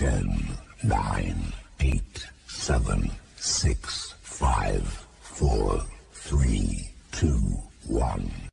10, 9, 8, 7, 6, 5, 4, 3, 2, 1.